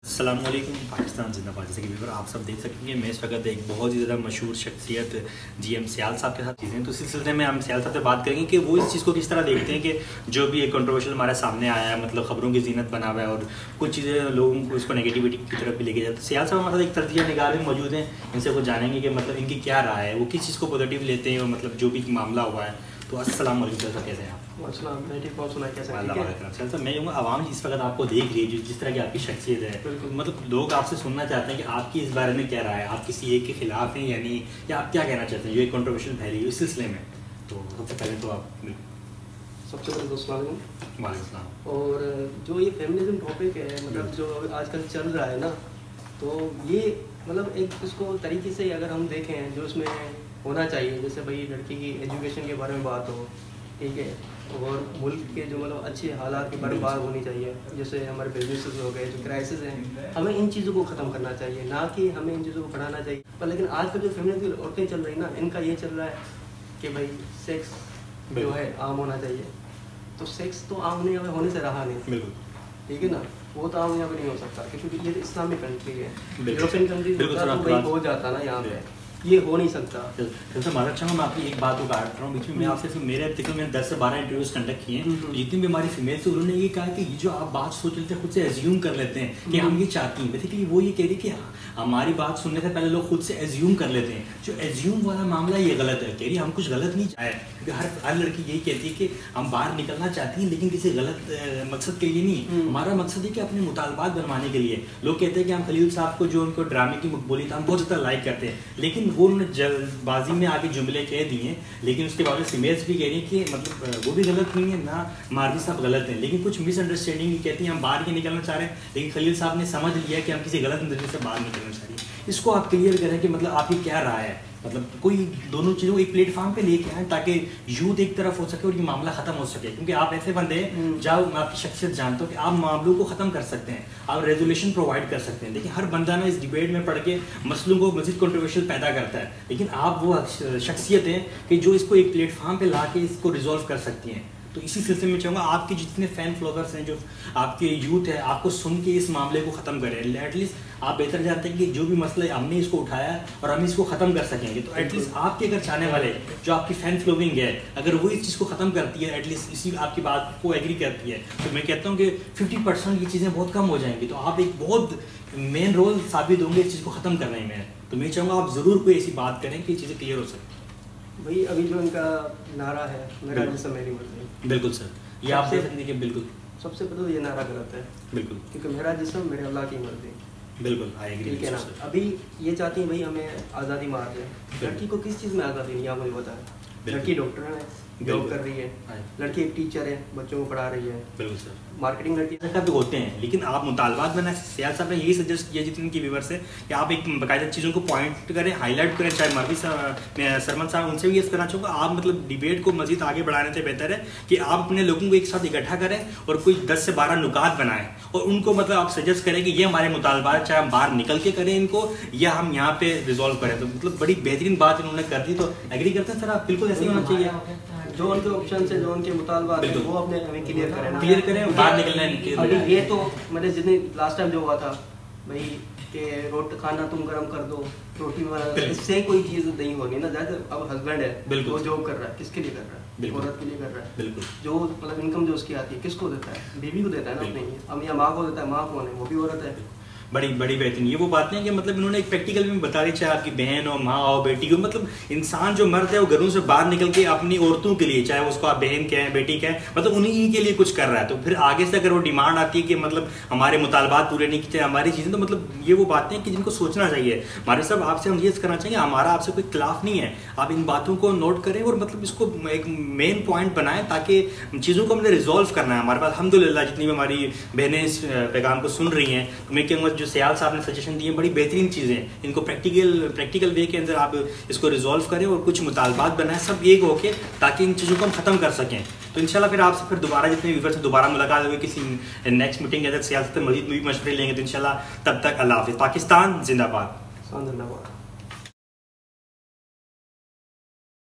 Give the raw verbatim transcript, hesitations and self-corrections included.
अस्सलाम वालेकुम। पाकिस्तान जिंदाबाद। जैसे कि व्यूअर आप सब देख सकेंगे, मैं इस वक्त एक बहुत ही ज़्यादा मशहूर शख्सियत जी एम सियाल साहब के साथ चीज़ें, तो इस सिलसिले में हम सियाल साहब से बात करेंगे कि वो इस चीज़ को किस तरह देखते हैं कि जो भी एक कंट्रोवर्शियल हमारे सामने आया है, मतलब खबरों की जीनत बना हुआ है और कुछ चीज़ें लोगों को इसको नेगेटिविटी की तरफ भी लेके जाते हैं। सियाल साहब हमारे साथ एक तर्जिया निगाह में मौजूद हैं, इनसे कुछ जानेंगे कि मतलब इनकी क्या राय है, वो किस चीज़ को पॉजिटिव लेते हैं और मतलब जो भी मामला हुआ है। तो अस्सलाम वालेकुम सर, कैसे हैं आप? मैं ठीक बहुत सुना कैसे सर मैं कहूँगा आवाम इस वक्त आपको देख रही है, जो जिस तरह की आपकी शख्सियत है, मतलब लोग आपसे सुनना चाहते हैं कि आपकी इस बारे में क्या राय है, आप किसी एक के खिलाफ हैं यानी, या आप क्या कहना चाहते हैं जो एक कंट्रोवर्शियल फैली है इस सिलसिले में। तो सबसे पहले तो आप सबसे पहले दोस्तों वालेकुम। और जो ये फेमिनिज्म टॉपिक है, मतलब जो आजकल चल रहा है ना, तो ये मतलब एक इसको तरीके से अगर हम देखें जो इसमें होना चाहिए, जैसे भाई लड़की की एजुकेशन के बारे में बात हो, ठीक है, और मुल्क के जो मतलब अच्छे हालात के बारे में बात होनी चाहिए, जैसे हमारे बिजनेसेस हो गए, जो क्राइसिस हैं, हमें इन चीज़ों को ख़त्म करना चाहिए, ना कि हमें इन चीज़ों को बढ़ाना चाहिए। पर लेकिन आजकल जो फेमिनिस्ट औरतें चल रही ना, इनका ये चल रहा है कि भाई सेक्स जो है आम होना चाहिए। तो सेक्स तो आम नहीं होने से रहा नहीं, ठीक है ना, वो तो आम यहाँ पे नहीं हो सकता क्योंकि ये इस्लामिक कंट्री है, यूरोपियन कंट्री तो भाई हो जाता ना, यहाँ पे ये हो नहीं सकता। सबसे मारा अच्छा मैं आपकी एक बात को काट रहा हूँ बीच में, मैं आपसे मेरे अब तक मैंने दस से बारह इंटरव्यूज कंडक्ट किए हैं, तो जितनी भी हमारी फीमेल से उन्होंने ये कहा कि ये जो आप बात सोच लेते हैं खुद से एज्यूम कर लेते हैं कि हम ये चाहती हैं, बेसिकली वो ये कह रही कि हमारी बात सुनने से पहले लोग खुद से एज्यूम कर लेते हैं। जो एज्यूम वाला मामला ये गलत है, कह रही हम कुछ गलत नहीं चाहे, क्योंकि हर हर लड़की यही कहती है कि हम बाहर निकलना चाहती हैं लेकिन किसी गलत मकसद के लिए नहीं, हमारा मकसद है कि अपने मुतालबात बनवाने के लिए। लोग कहते हैं कि हम खलील साहब को जो उनको ड्रामे की मकबूलियत हम बहुत ज़्यादा लाइक करते हैं, लेकिन वो बाजी में आके जुमले कह दिए, लेकिन उसके बाद फीमेल्स भी कह रही है कि मतलब वो भी गलत नहीं है ना, मार्जी साहब गलत हैं, लेकिन कुछ मिसअंडरस्टैंडिंग भी कहती हैं हम बाहर ही निकलना चाह रहे हैं, लेकिन खलील साहब ने समझ लिया कि हम किसी गलत नजरिए से बाहर निकलना चाह रहे हैं। इसको आप क्लियर करें कि मतलब आपकी क्या राय है, मतलब कोई दोनों चीज़ों को एक प्लेटफॉर्म पे लेके आए ताकि यूथ एक तरफ हो सके और ये मामला खत्म हो सके, क्योंकि आप ऐसे बंदे हैं जहाँ मैं आपकी शख्सियत जानता हूँ कि आप मामलों को ख़त्म कर सकते हैं, आप रेजोल्यूशन प्रोवाइड कर सकते हैं, लेकिन हर बंदा ना इस डिबेट में पढ़ के मसलों को मज़ीद कंट्रोवर्शियल पैदा करता है, लेकिन आप वो शख्सियत हैं कि जो इसको एक प्लेटफॉर्म पे ला के इसको रिजॉल्व कर सकती हैं। तो इसी सिलसिले में चाहूँगा आपके जितने फैन फॉलोअर्स हैं, जो आपके यूथ है, आपको सुन के इस मामले को ख़त्म करें। एटलीस्ट आप बेहतर जानते हैं कि जो भी मसला हमने इसको उठाया और हम इसको ख़त्म कर सकेंगे, तो एटलीस्ट आपके अगर चाहने वाले जो आपकी फ़ैन फॉलोइंग है, अगर वो इस चीज़ को ख़त्म करती है, एटलीस्ट इसी आपकी बात को एग्री करती है, तो मैं कहता हूँ कि फिफ्टी परसेंट ये चीज़ें बहुत कम हो जाएंगी। तो आप एक बहुत मेन रोल साबित होंगे इस चीज़ को ख़त्म करने में। तो मैं चाहूँगा आप ज़रूर कोई ऐसी बात करें कि चीज़ें क्लियर हो सकें। भाई अभी जो इनका नारा है, मेरा जिस्म मेरी मर्जी। बिल्कुल सर, ये आप देख सकते हैं कि बिल्कुल सबसे पहले तो ये नारा गलत है, बिल्कुल, क्योंकि मेरा जिस्म मेरे अल्लाह की मर्जी। बिल्कुल आई एग्री, ठीक है ना। अभी ये चाहती है भाई हमें आज़ादी मार दे, लड़की को किस चीज़ में आज़ादी नहीं है मुझे बताया। लड़की डॉक्टर है, जॉब कर रही है, लड़की एक टीचर है, बच्चों को पढ़ा रही है, बिल्कुल सर, मार्केटिंग लड़की भी होते हैं, लेकिन आप मुतालबात बना। सियाल साहब ने यही सजेस्ट किया जितने की व्यूअर्स है कि आप एक बाकायदा चीज़ों को पॉइंट करें, हाईलाइट करें, चाहे मरवी सरमन साहब उनसे भी ये करना चाहूँगा, आप मतलब डिबेट को मजीद आगे बढ़ाने से बेहतर है कि आप अपने लोगों को एक साथ इकट्ठा करें और कोई दस से बारह नुकात बनाएं और उनको मतलब आप सजेस्ट करें कि ये हमारे मुतालबात, चाहे हम बाहर निकल के करें इनको या हम यहाँ पे रिजॉल्व करें। तो मतलब बड़ी बेहतरीन बात इन्होंने कर दी। तो एग्री करते हैं सर आप? बिल्कुल ऐसे ही होना चाहिए, जो उनके ऑप्शन है, जो उनके मुतालबात है, वो अपने हमें क्लियर करें क्लियर करें बाहर निकलना है। अभी ये तो मतलब जितने लास्ट टाइम जो हुआ था भाई कि रोटी खाना तुम गर्म कर दो, रोटी वाला, इससे कोई चीज़ नहीं होनी ना। जैसे अब हस्बैंड है, वो जॉब कर रहा है, किसके लिए कर रहा है? औरत के लिए कर रहा है, बिल्कुल। जो मतलब इनकम जो उसकी आती है किसको देता है? बीवी को देता है ना अपनी, अब या माँ को देता है। माँ कौन है? वो भी औरत है। बड़ी बड़ी बेहतरीन ये वो बातें हैं कि मतलब इन्होंने एक प्रैक्टिकल में बता दी, चाहे आपकी बहन हो, माँ हो, बेटी हो, मतलब इंसान जो मर्द है वो घरों से बाहर निकल के अपनी औरतों के लिए, चाहे उसको आप बहन कहें, बेटी कहें, मतलब उन्हीं के लिए कुछ कर रहा है। तो फिर आगे से अगर वो डिमांड आती है कि मतलब हमारे मुतालबात पूरे नहीं किए, हमारी चीज़ें, तो मतलब ये वो बातें हैं कि जिनको सोचना चाहिए। हमारे साहब आपसे हम ये करना चाहिए, हमारा आपसे कोई खिलाफ नहीं है, आप इन बातों को नोट करें और मतलब इसको एक मेन पॉइंट बनाएं ताकि चीज़ों को हमने रिजॉल्व करना है। हमारे पास अल्हम्दुलिल्लाह जितनी भी हमारी बहनें इस पैगाम को सुन रही हैं, तो मैं कहूँगा जो सियाल साहब ने दिए बड़ी बेहतरीन चीज़ें, इनको प्रैक्टिकल प्रैक्टिकल वे के अंदर आप इसको रिजॉल्व करें और कुछ मुतालबात बनाएं सब एक होके, ताकि इन चीज़ों को हम खत्म कर सकें। तो इंशाल्लाह फिर आपसे फिर दोबारा जितने व्यूअर्स से दोबारा मुलाकात होगी किसी नेक्स्ट मीटिंग के अंदर सियासत मजीद भी मशवरे लेंगे। तो इंशाल्लाह तब तक अल्लाह हाफिज़। पाकिस्तान जिंदाबाद।